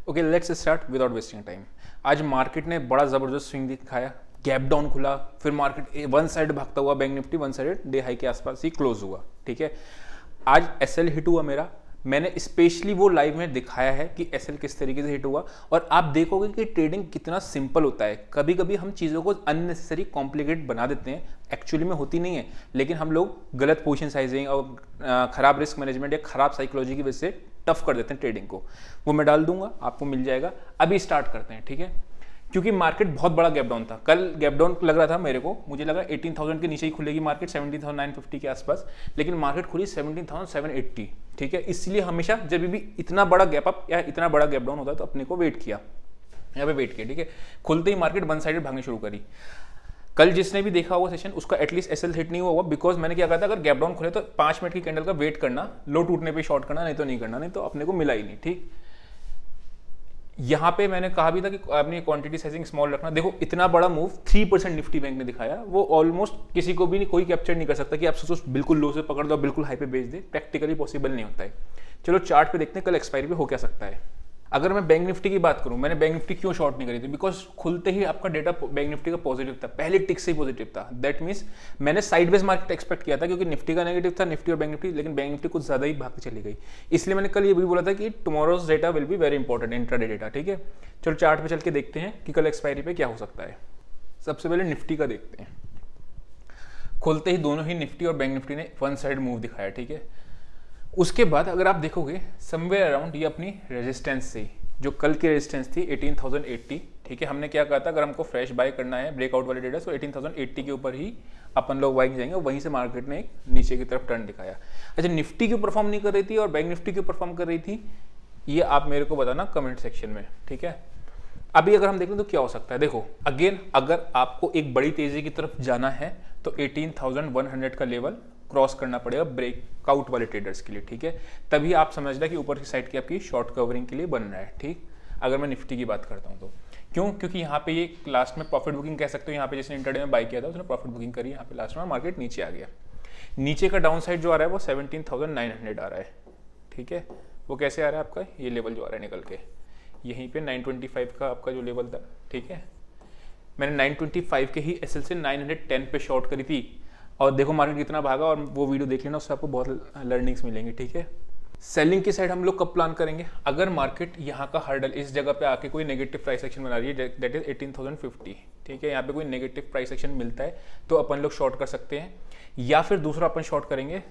Okay let's start without wasting time. आज market ने बड़ा ज़बरदस्त स्विंग दिखाया, गैप डाउन खुला, फिर मार्केट वन साइड भागता हुआ, bank Nifty one side day high के आसपास ही क्लोज हुआ। ठीक है, आज एसएल हिट हुआ मेरा, मैंने स्पेशली वो लाइव में दिखाया है कि एसएल किस तरीके से हिट हुआ। और आप देखोगे कि ट्रेडिंग कितना सिंपल होता है। कभी कभी हम चीज़ों को अननेसेसरी कॉम्प्लिकेट बना देते हैं, एक्चुअली में होती नहीं है, लेकिन हम लोग गलत पोजीशन साइजिंग और खराब रिस्क मैनेजमेंट या खराब साइकोलॉजी की वजह से टफ कर देते हैं ट्रेडिंग को। वो मैं डाल दूंगा, आपको मिल जाएगा। अभी स्टार्ट करते हैं, ठीक है, क्योंकि मार्केट बहुत बड़ा गैप डाउन था। कल गैप डाउन लग रहा था मेरे को, मुझे लगा 18,000 के नीचे ही खुलेगी मार्केट, 17,950 के आसपास, लेकिन मार्केट खुली 17,780। ठीक है, इसलिए हमेशा जब भी इतना बड़ा गैप अप या इतना बड़ा गैप डाउन होता है तो अपने को वेट किया, यहाँ पे वेट किया। ठीक है, खुलते ही मार्केट वन साइडेड भागनी शुरू करी। कल जिसने भी देखा होगा सेशन, उसका एटलीस्ट एसएल हिट नहीं हुआ होगा, बिकॉज मैंने क्या कहा था, अगर गैप डाउन खुले तो 5 मिनट की कैंडल का वेट करना, लो टूटने पे शॉर्ट करना, नहीं तो नहीं करना, नहीं तो अपने को मिला ही नहीं। ठीक, यहां पे मैंने कहा भी था कि अपनी क्वांटिटी साइजिंग स्मॉल रखना। देखो इतना बड़ा मूव 3% निफ्टी बैंक ने दिखाया, वो ऑलमोस्ट किसी को भी नहीं, कोई कैप्चर नहीं कर सकता कि आप सोचो बिल्कुल लो से पकड़ दो, बिल्कुल हाई पे बेच दे, प्रैक्टिकली पॉसिबल नहीं होता है। चलो चार्ट पे देखते हैं कल एक्सपायरी पे हो क्या सकता है। अगर मैं बैंक निफ्टी की बात करूं, मैंने बैंक निफ्टी क्यों शॉर्ट नहीं करी थी, बिकॉज खुलते ही आपका डेटा बैंक निफ्टी का पॉजिटिव था, पहले टिक से ही पॉजिटिव था। दैट मीन्स मैंने साइडवेज मार्केट एक्सपेक्ट किया था, क्योंकि निफ्टी का नेगेटिव था, निफ्टी और बैंक निफ्टी, लेकिन बैंक निफ्टी कुछ ज्यादा ही भाग के चली गई। इसलिए मैंने कल ये भी बोला था कि tomorrow's data will be very important, intraday data. ठीक है, चलो चार्ट पे चल के देखते हैं कि कल एक्सपायरी पे क्या हो सकता है। सबसे पहले निफ्टी का देखते हैं। खुलते ही दोनों ही निफ्टी और बैंक निफ्टी ने वन साइड मूव दिखाया। ठीक है, उसके बाद अगर आप देखोगे समवेयर अराउंड ये अपनी रेजिस्टेंस से, जो कल की रेजिस्टेंस थी 18,080। ठीक है, हमने क्या कहा था, अगर हमको फ्रेश बाय करना है ब्रेकआउट वाले डेटा तो 18,080 के ऊपर ही अपन लोग बाइंग जाएंगे। वहीं से मार्केट ने एक नीचे की तरफ टर्न दिखाया। अच्छा, निफ्टी क्यों परफॉर्म नहीं कर रही थी और बैंक निफ्टी क्यों परफॉर्म कर रही थी, ये आप मेरे को बताना कमेंट सेक्शन में। ठीक है, अभी अगर हम देखें तो क्या हो सकता है। देखो अगेन, अगर आपको एक बड़ी तेजी की तरफ जाना है तो 18,100 का लेवल क्रॉस करना पड़ेगा ब्रेकआउट वाले ट्रेडर्स के लिए। ठीक है, तभी आप समझना कि ऊपर की साइड की आपकी शॉर्ट कवरिंग के लिए बन रहा है। ठीक, अगर मैं निफ्टी की बात करता हूँ तो क्यों, क्योंकि यहाँ पे ये लास्ट में प्रॉफिट बुकिंग कह सकते हो। यहाँ पे जिसने इंटरडे में बाय किया था उसने प्रॉफिट बुकिंग करी, यहाँ पे लास्ट में मार्केट नीचे आ गया। नीचे का डाउन साइड जो आ रहा है वो 17,900 आ रहा है। ठीक है, वो कैसे आ रहा है आपका, ये लेवल जो आ रहा है निकल के यहीं पे 925 का आपका जो लेवल था। ठीक है, मैंने 925 के ही एसएल से 910 पे शॉर्ट करी थी, और देखो मार्केट कितना भागा, और वो वीडियो देख लेना, उससे आपको बहुत लर्निंग्स मिलेंगी। ठीक है, सेलिंग की साइड हम लोग कब प्लान करेंगे, अगर मार्केट यहाँ का हर्डल इस जगह पे आके कोई नेगेटिव प्राइस एक्शन बना रही है, दैट इज 18,050। ठीक है, यहाँ पे कोई नेगेटिव प्राइस एक्शन मिलता है तो अपन लोग शॉर्ट कर सकते हैं, या फिर दूसरा अपन शॉर्ट करेंगे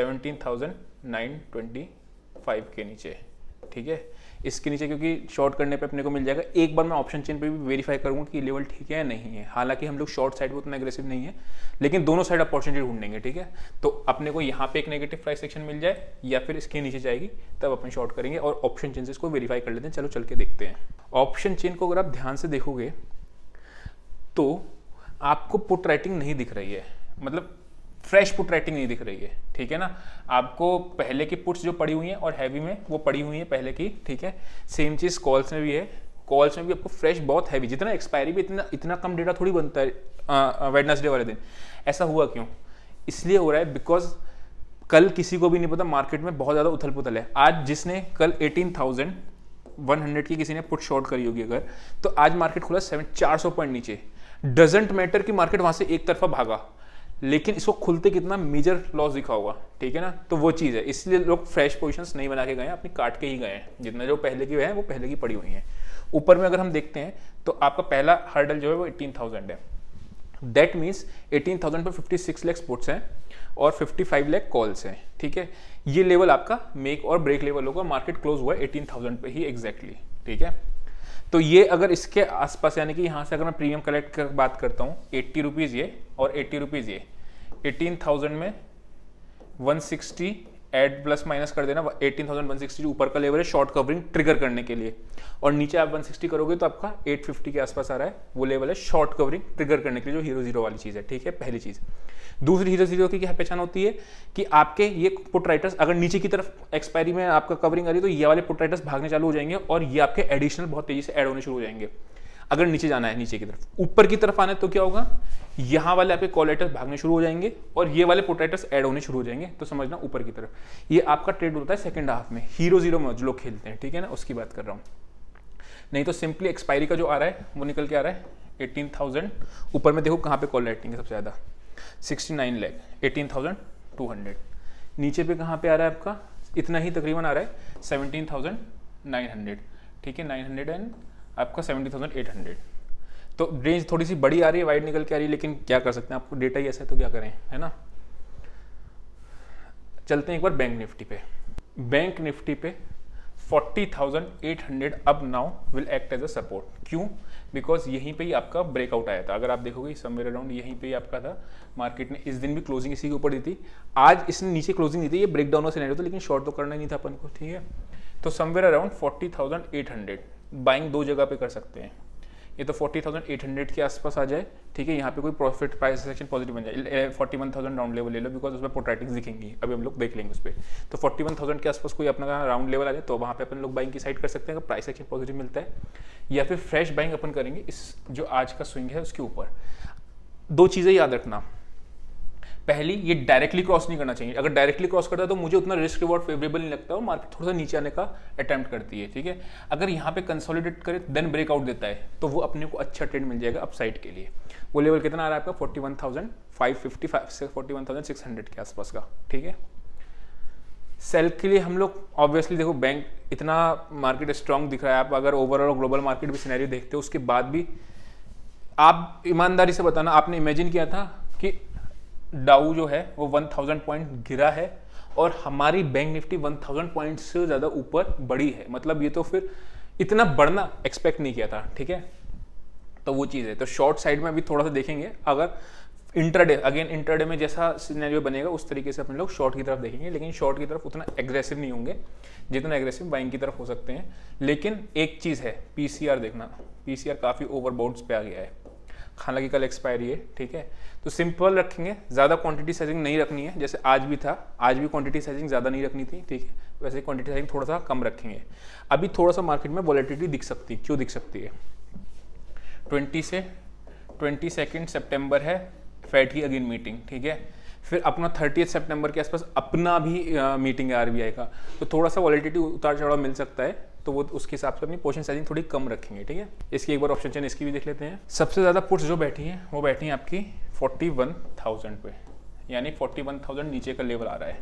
17,925 के नीचे। ठीक है, इसके नीचे, क्योंकि शॉर्ट करने पे अपने को मिल जाएगा। एक बार मैं ऑप्शन चेन पे भी वेरीफाई करूंगा कि लेवल ठीक है या नहीं है। हालांकि हम लोग शॉर्ट साइड पे उतना एग्रेसिव नहीं है, लेकिन दोनों साइड अपॉर्चुनिटी ढूंढेंगे। ठीक है, तो अपने को यहाँ पे एक नेगेटिव प्राइस सेक्शन मिल जाए या फिर इसके नीचे जाएगी, तब अपन शॉर्ट करेंगे और ऑप्शन चेन से इसको वेरीफाई कर लेते हैं। चलो चल के देखते हैं। ऑप्शन चेन को अगर आप ध्यान से देखोगे तो आपको पुट राइटिंग नहीं दिख रही है, मतलब फ्रेश पुट राइटिंग नहीं दिख रही है। ठीक है ना, आपको पहले की पुट्स जो पड़ी हुई हैं और हैवी में वो पड़ी हुई है पहले की। ठीक है, सेम चीज कॉल्स में भी है, कॉल्स में भी आपको फ्रेश बहुत हैवी, जितना एक्सपायरी भी इतना कम डेटा थोड़ी बनता है वेडनेसडे वाले दिन। ऐसा हुआ क्यों, इसलिए हो रहा है बिकॉज कल किसी को भी नहीं पता, मार्केट में बहुत ज्यादा उथल पुथल है। आज जिसने कल 18,100 की किसी ने पुट शॉर्ट करी होगी अगर, तो आज मार्केट खुला 400 पॉइंट नीचे। डजेंट मैटर कि मार्केट वहां से एक तरफा भागा, लेकिन इसको खुलते कितना मेजर लॉस दिखा होगा। ठीक है ना, तो वो चीज़ है, इसलिए लोग फ्रेश पोजीशंस नहीं बना के गए हैं, अपनी काट के ही गए हैं। जितना जो पहले की है वो पहले की पड़ी हुई हैं। ऊपर में अगर हम देखते हैं तो आपका पहला हर्डल जो है वो 18,000 है। दैट मीन्स 18,000 पर 56 लाख पुट्स हैं और 55 लाख कॉल्स हैं। ठीक है, ये लेवल आपका मेक और ब्रेक लेवल होगा। मार्केट क्लोज हुआ है 18,000 पे ही एग्जैक्टली। ठीक है, तो ये अगर इसके आसपास, यानी कि यहाँ से अगर मैं प्रीमियम कलेक्ट कर बात करता हूँ, 80 रुपीज़ ये और 80 रुपीज़ ये, 18,000 में 160 एड प्लस माइनस कर देना, 18,160 ऊपर का लेवल है शॉर्ट कवरिंग ट्रिगर करने के लिए, और नीचे आप 160 करोगे तो आपका 850 के आसपास आ रहा है, वो लेवल है शॉर्ट कवरिंग ट्रिगर करने के लिए, जो हीरो जीरो वाली चीज़ है। ठीक है, पहली चीज़। दूसरी हीरो जीरो की क्या पहचान होती है कि आपके ये पुट राइटर्स अगर नीचे की तरफ एक्सपायरी में आपका कवरिंग आ रही है तो ये वाले पुट राइटर्स भागने चालू हो जाएंगे और ये आपके एडिशनल बहुत तेजी से ऐड होने शुरू हो जाएंगे। अगर नीचे जाना है नीचे की तरफ, ऊपर की तरफ आना है तो क्या होगा, यहाँ वाले आपके कॉल राइटर्स भागने शुरू हो जाएंगे और ये वाले पुट राइटर्स ऐड होने शुरू हो जाएंगे। तो समझना ऊपर की तरफ ये आपका ट्रेड होता है सेकंड हाफ में, हीरो जीरो में जो लोग खेलते हैं। ठीक है ना, उसकी बात कर रहा हूँ। नहीं तो सिंपली एक्सपायरी का जो आ रहा है वो निकल के आ रहा है 18,000। ऊपर में देखो कहाँ पे कॉल राइटिंग है सबसे ज़्यादा, 69 लाख, 18,200। नीचे पे कहाँ पे आ रहा है आपका, इतना ही तकरीबन आ रहा है 17,900, ठीक है, 900 एंड आपका 70,800। तो रेंज थोड़ी सी बड़ी आ रही है, वाइड निकल के आ रही है, लेकिन क्या कर सकते हैं, आपको डेटा ही ऐसा है तो क्या करें, है ना। चलते हैं एक बार बैंक निफ्टी पे। बैंक निफ्टी पे 40,800 अब now will act as a support. क्यों? बिकॉज यहीं पे ही आपका ब्रेकआउट आया था। अगर आप देखोगे समवेयर अराउंड यहीं पे ही आपका था। मार्केट ने इस दिन भी क्लोजिंग इसी के ऊपर दी थी, आज इसने नीचे क्लोजिंग दी थी। ये ब्रेकडाउन का सिनेरियो था, लेकिन शॉर्ट तो करना ही नहीं था अपन को, ठीक है। तो समवेयर अराउंड 40,800 बाइंग दो जगह पे कर सकते हैं। ये तो 40,800 के आसपास आ जाए, ठीक है। यहाँ पे कोई प्रॉफिट प्राइस सेक्शन पॉजिटिव बन जाए, 41,000 राउंड लेवल ले लो, बिकॉज उसमें प्रोट्रैक्टिंग्स दिखेंगी, अभी हम लोग देख लेंगे उस पर। तो 41,000 के आसपास कोई अपना राउंड लेवल आ जाए तो वहाँ पे अपन लोग बाइंग की साइड कर सकते हैं अगर प्राइस सेक्शन पॉजिटिव मिलता है, या फिर फ्रेश बाइंग अपन करेंगे इस जो आज का स्विंग है उसके ऊपर। दो चीज़ें याद रखना, पहली, ये डायरेक्टली क्रॉस नहीं करना चाहिए। अगर डायरेक्टली क्रॉस करता है तो मुझे उतना रिस्क रिवॉर्ड फेवरेबल नहीं लगता और मार्केट थोड़ा सा नीचे आने का अटेम्प्ट करती है, ठीक है। अगर यहाँ पे कंसोलिडेट करे देन ब्रेकआउट देता है तो वो अपने को अच्छा ट्रेड मिल जाएगा अपसाइड के लिए। वो लेवल कितना आ रहा है आपका 41,555 से 41,600 के आसपास का, ठीक है। सेल के लिए हम लोग ऑब्वियसली देखो, बैंक इतना मार्केट स्ट्रांग दिख रहा है। आप अगर ओवरऑल ग्लोबल मार्केट भी सिनेरियो देखते हो उसके बाद भी आप ईमानदारी से बताना, आपने इमेजिन किया था कि डाउ जो है वो 1000 पॉइंट गिरा है और हमारी बैंक निफ्टी 1000 पॉइंट से ज़्यादा ऊपर बढ़ी है? मतलब ये तो फिर इतना बढ़ना एक्सपेक्ट नहीं किया था, ठीक है। तो वो चीज़ है। तो शॉर्ट साइड में अभी थोड़ा सा देखेंगे, अगर इंटरडे, अगेन इंटरडे में जैसा सिनेरियो बनेगा उस तरीके से अपन लोग शॉर्ट की तरफ देखेंगे, लेकिन शॉर्ट की तरफ उतना एग्रेसिव नहीं होंगे जितना एग्रेसिव बाइंग की तरफ हो सकते हैं। लेकिन एक चीज़ है, पीसीआर देखना, पीसीआर काफ़ी ओवरबाउंड्स पे आ गया है, हालांकि कल एक्सपायरी है, ठीक है। तो सिंपल रखेंगे, ज़्यादा क्वांटिटी साइजिंग नहीं रखनी है, जैसे आज भी था, आज भी क्वांटिटी साइजिंग ज़्यादा नहीं रखनी थी, ठीक है। वैसे क्वांटिटी साइजिंग थोड़ा सा कम रखेंगे। अभी थोड़ा सा मार्केट में वॉलेटिलिटी दिख सकती है। क्यों दिख सकती है? 22 सितंबर है फेड की अगेन मीटिंग, ठीक है। फिर अपना 30 सितंबर के आसपास अपना भी मीटिंग है आरबीआई का, तो थोड़ा सा वॉलेटिलिटी उतार चढ़ाव मिल सकता है, तो वो उसके हिसाब से अपनी पोजीशन साइजिंग थोड़ी कम रखेंगे, ठीक है। इसकी एक बार ऑप्शन चेन इसकी भी देख लेते हैं। सबसे ज़्यादा पुट्स जो बैठी हैं वो बैठी हैं आपकी 41,000 पे, यानी 41,000 नीचे का लेवल आ रहा है,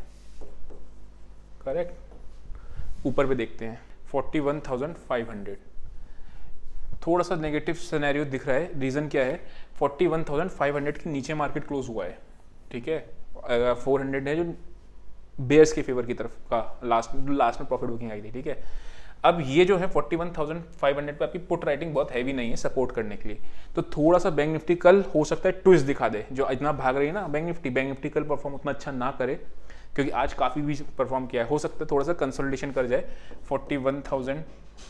करेक्ट। ऊपर पे देखते हैं 41,500, थोड़ा सा नेगेटिव सिनेरियो दिख रहा है। रीज़न क्या है? 41,500 के नीचे मार्केट क्लोज हुआ है, ठीक है। 400 है जो बेयर्स के फेवर की तरफ का लास्ट में प्रॉफिट बुकिंग आई थी, ठीक है। अब ये जो है 41,500 पे आपकी पुट राइटिंग बहुत हैवी नहीं है सपोर्ट करने के लिए, तो थोड़ा सा बैंक निफ्टी कल हो सकता है ट्विस्ट दिखा दे। जो इतना भाग रही है ना बैंक निफ्टी कल परफॉर्म उतना अच्छा ना करे, क्योंकि आज काफ़ी भी परफॉर्म किया है। हो सकता है थोड़ा सा कंसोलिडेशन कर जाए 41,000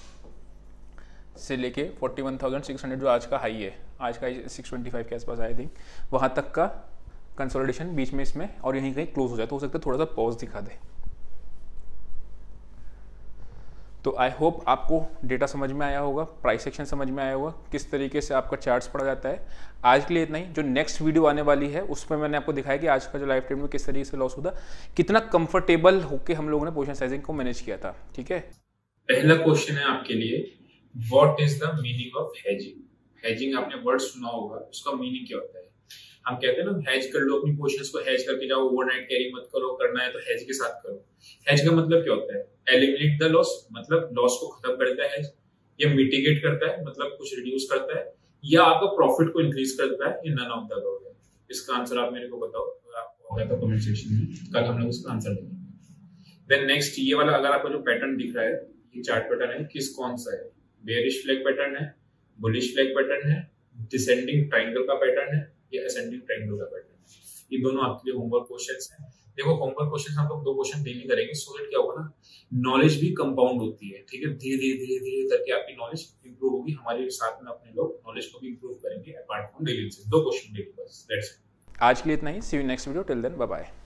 से लेके 41,600 जो आज का हाई है, आज का 625 के आसपास आई थिंक, वहाँ तक का कंसोलिडेशन बीच में इसमें और यहीं कहीं क्लोज हो जाए, तो हो सकता है थोड़ा सा पॉज दिखा दे। तो आई होप आपको डेटा समझ में आया होगा, प्राइस सेक्शन समझ में आया होगा, किस तरीके से आपका चार्ट्स पड़ा जाता है। आज के लिए इतना ही। जो नेक्स्ट वीडियो आने वाली है उसमें मैंने आपको दिखाया कि आज का जो लाइव ट्रेड में किस तरीके से लॉस होता, कितना कंफर्टेबल होकर हम लोगों ने पोजीशन साइजिंग को मैनेज किया था, ठीक है। पहला क्वेश्चन है आपके लिए, what is the meaning of hedging? Hedging आपने वर्ड सुना होगा, उसका मीनिंग क्या होता है? हम कहते हैं ना हेज कर लो, अपनी पोजीशंस को हेज करके जाओ, ओवरनाइट कैरी मत करो, करना है तो हेज के साथ करो। हेज का मतलब क्या होता है? एलिमिनेट द लॉस, मतलब लॉस को खत्म करता है हेज, या मिटिगेट करता है, मतलब कुछ रिड्यूस करता है, या आपका प्रॉफिट को इंक्रीज करता है, या नन ऑफ द अबव है। इसका आंसर आप मेरे को बताओ, अगर आपको होगा तो कमेंट सेक्शन में, कल हम लोग इसका आंसर देंगे। देन नेक्स्ट ये वाला, अगर आपको जो पैटर्न दिख रहा है, ये चार्ट पैटर्न है, किस कौन सा है? बेयरिश फ्लैग पैटर्न है, बुलिश फ्लैग पैटर्न है, डिसेंडिंग ट्रायंगल का पैटर्न है, या असेंडिंग ट्रायंगल का पैटर्न है। ये दोनों आपके लिए होमवर्क क्वेश्चंस हैं। देखो होमवर्क क्वेश्चंस हम लोग 2 क्वेश्चन डेली करेंगे, सो दैट क्या होगा ना, नॉलेज भी कंपाउंड होती है, ठीक है। धीरे धीरे करके आपकी नॉलेज इंप्रूव होगी, हमारे साथ में अपने लोग नॉलेज को भी इंप्रूव करेंगे अपार्ट फ्रॉम डेली से। 2 क्वेश्चन डेली बस, दैट्स इट। आज के लिए इतना ही। See you next video, till then bye bye.